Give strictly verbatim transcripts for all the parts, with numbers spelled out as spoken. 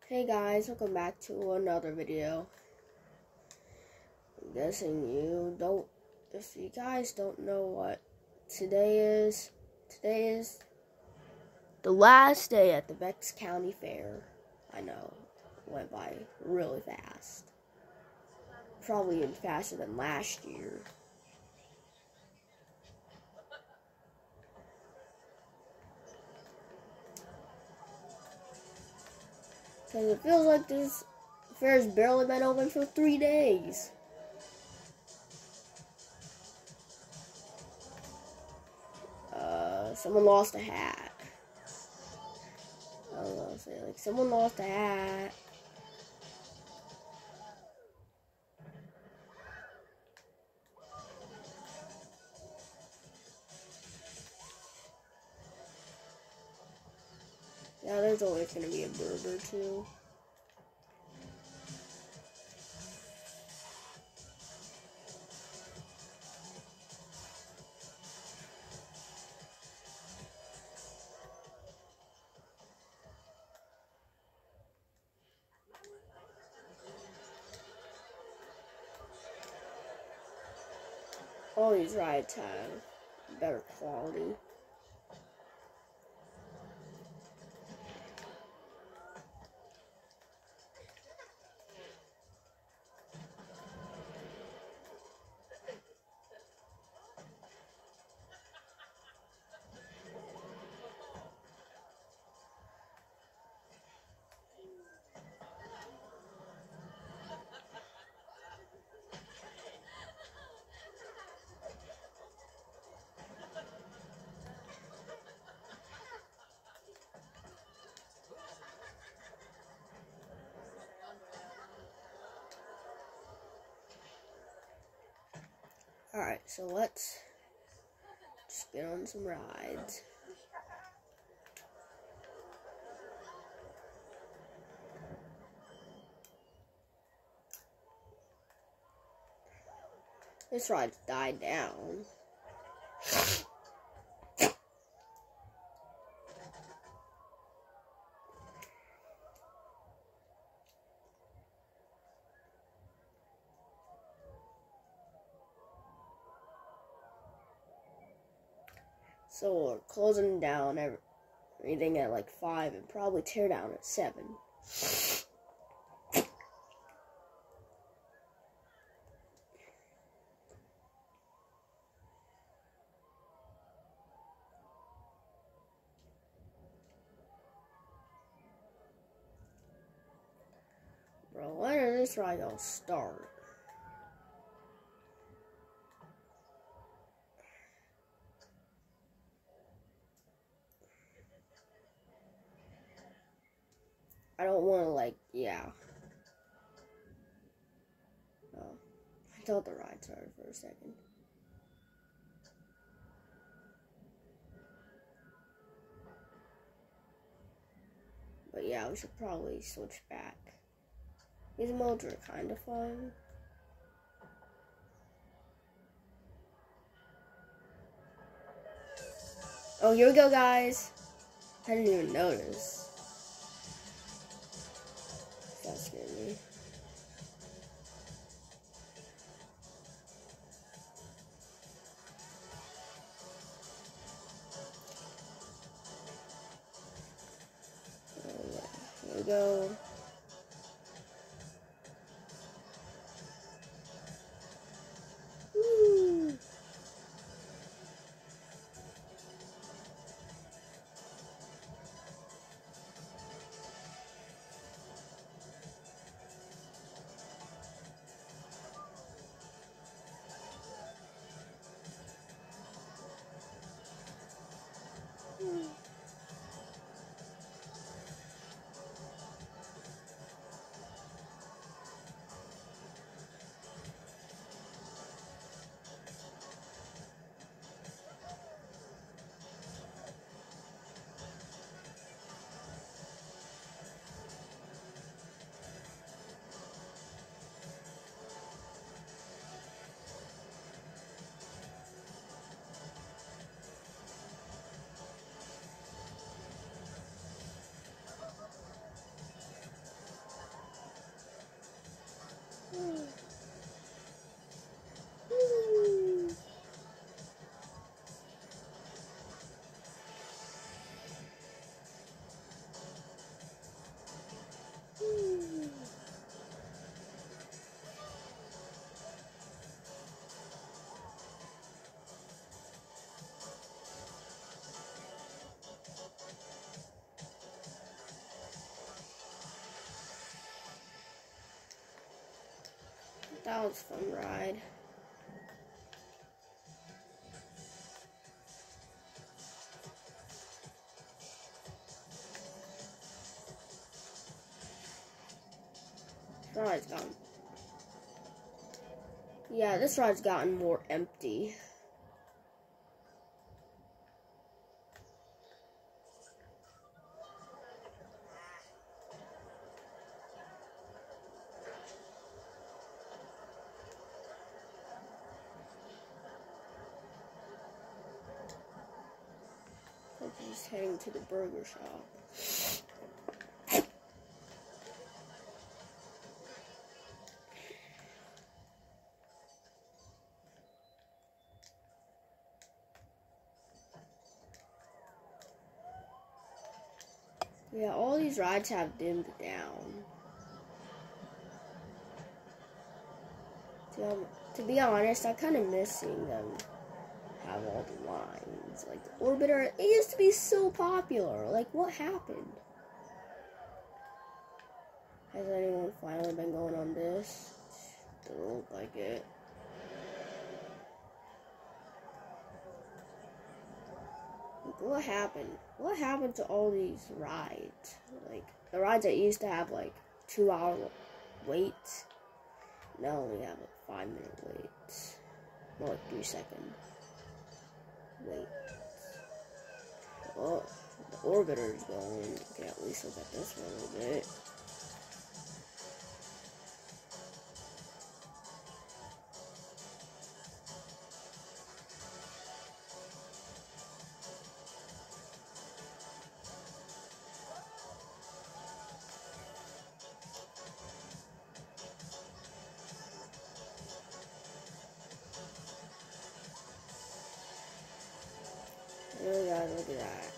Hey guys, welcome back to another video. I'm guessing you don't, if you guys don't know what today is, today is the last day at the Bucks County Fair. I know, it went by really fast. Probably even faster than last year. Because it feels like this fair's barely been open for three days. Uh, someone lost a hat. I don't know, say like someone lost a hat. Yeah, there's always gonna be a bird or two. All these rides have better quality. Alright, so let's just get on some rides. This ride's died down. So we're closing down everything at like five and probably tear down at seven. Bro, when is this ride gonna start? I don't want to, like, yeah. Oh, I thought the ride started for a second. But yeah, we should probably switch back. These modes are kind of fun. Oh, here we go, guys. I didn't even notice. That scared me. Oh, yeah. Here we go. Woo. that was a fun ride. This ride's gotten... Yeah, this ride's gotten more empty. Just heading to the burger shop. Yeah, all these rides have dimmed down. To, um, to be honest, I'm kind of missing them. Have all the lines. Like, the Orbiter, it used to be so popular. Like, what happened? Has anyone finally been going on this? Doesn't look like it. Like, what happened? What happened to all these rides? Like, the rides that used to have, like, two hour waits, now only have, like, five minute waits. More like three second. Wait. Oh, the Orbiter's going. Okay, at least look at this one a little bit. Oh god, look at that.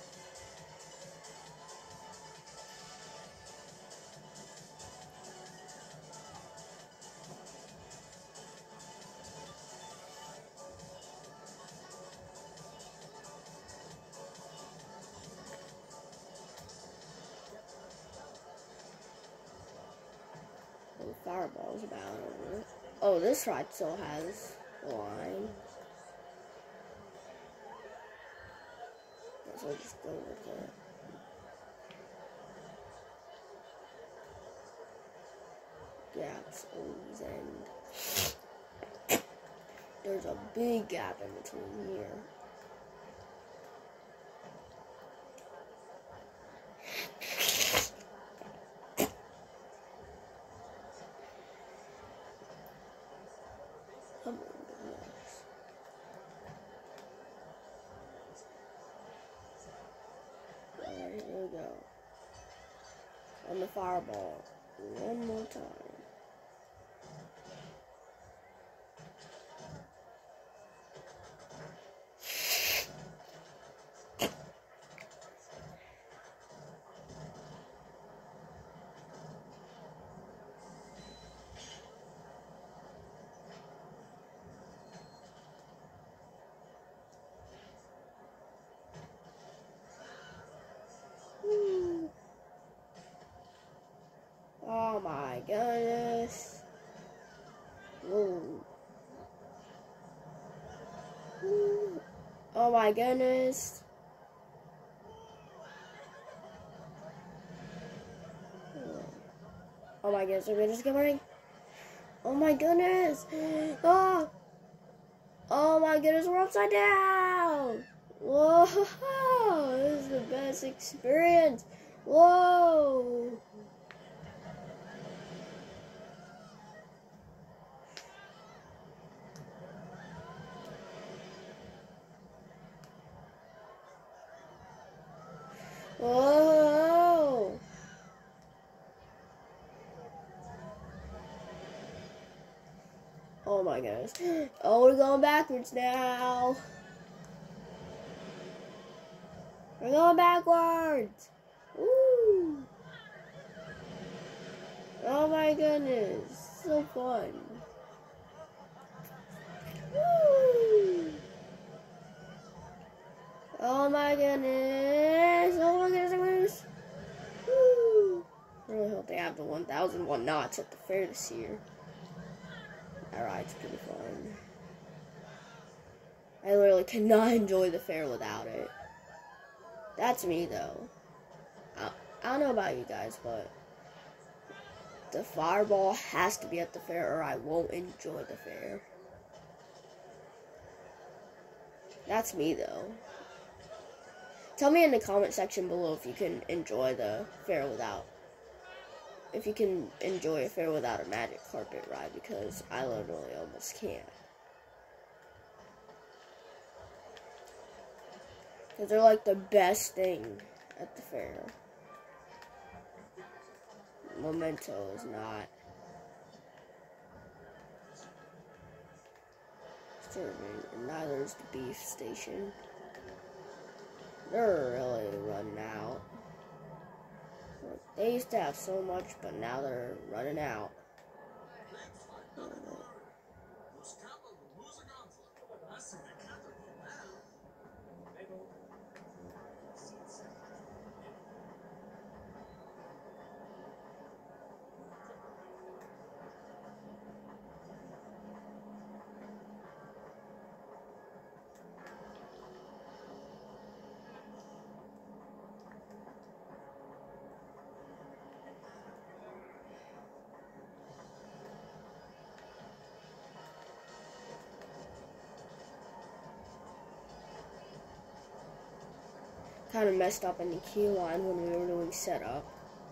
Oh, the fireball's about over it. Oh, this ride still has a line. So I'll just go with it. Gaps always end. There's a big gap in between here. Come on, yes. Alright, here we go. On the fireball. One more time. Oh my goodness. Whoa. Woo. Oh my goodness. Oh my goodness, we're just getting. Oh my goodness. Oh. Oh my goodness, we're upside down. Whoa. This is the best experience. Whoa. Whoa! Oh my goodness. Oh, we're going backwards now. We're going backwards. Woo! Oh my goodness. So fun. Woo! Oh my goodness. Oh my goodness. Oh my goodness. Woo! I really hope they have the one thousand one knots at the fair this year. That ride's pretty fun. I literally cannot enjoy the fair without it. That's me, though. I, I don't know about you guys, but the fireball has to be at the fair or I won't enjoy the fair. That's me, though. Tell me in the comment section below if you can enjoy the fair without, if you can enjoy a fair without a magic carpet ride, because I literally almost can't. Because they're like the best thing at the fair. Memento is not. Serving, and neither is the beef station. They're really running out. They used to have so much, but now they're running out. Kind of messed up in the key line when we were doing setup.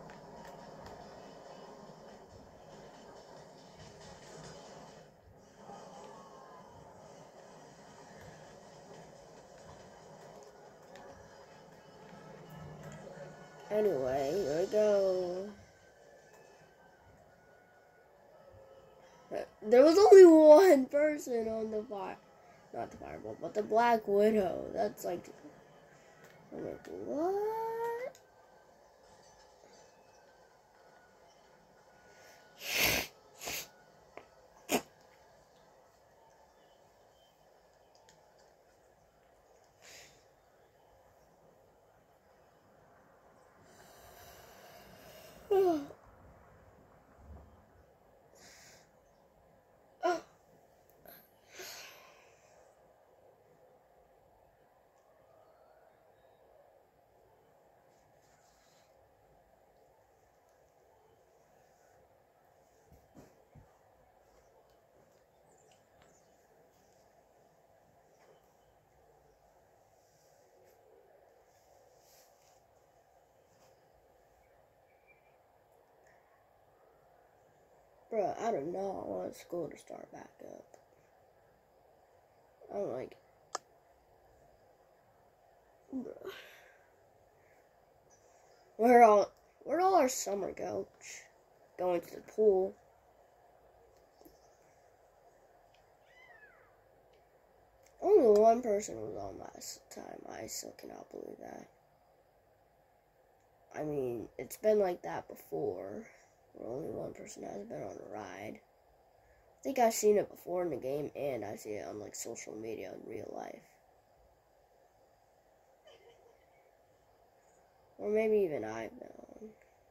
Anyway, here we go. There was only one person on the fire, not the fireball, but the Black Widow. That's like, I'm like, what? Bruh, I do not want school to start back up. I'm like, bruh. Where all, where'd all our summer go? Going to the pool. Only one person was on last time. I still cannot believe that. I mean, it's been like that before. Where only one person has been on a ride. I think I've seen it before in the game, and I see it on like social media in real life. Or maybe even I've been on.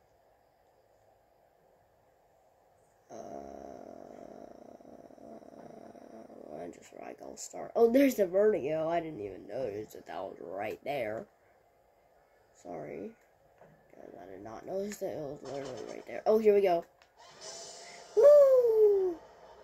Uh, I just like I'll start. Oh, there's the Vertigo. I didn't even notice that that was right there. Sorry. I did not notice that it was literally right there. Oh, here we go. Woo!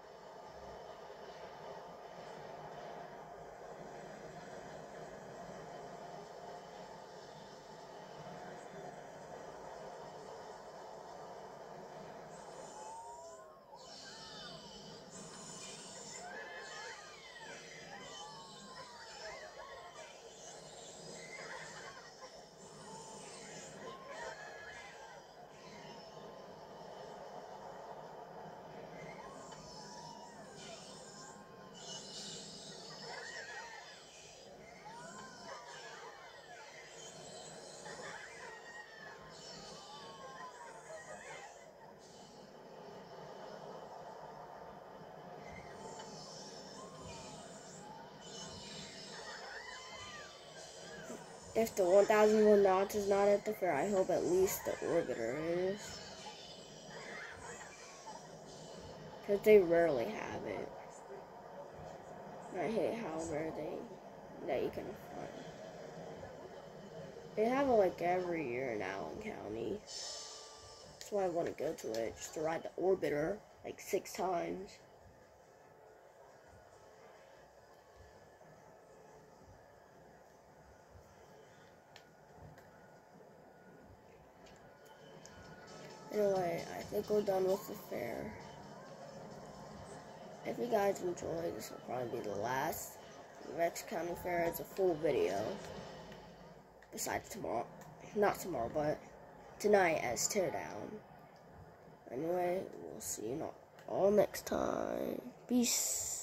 If the one thousand one knots is not at the fair, I hope at least the Orbiter is. because they rarely have it. I hate how rare they that you can find. They have it like every year in Allen County. That's why I want to go to it, just to ride the Orbiter like six times. Anyway, I think we're done with the fair. If you guys enjoy, this will probably be the last Rex County Fair as a full video. Besides tomorrow. Not tomorrow, but tonight as Teardown. Anyway, we'll see you all next time. Peace.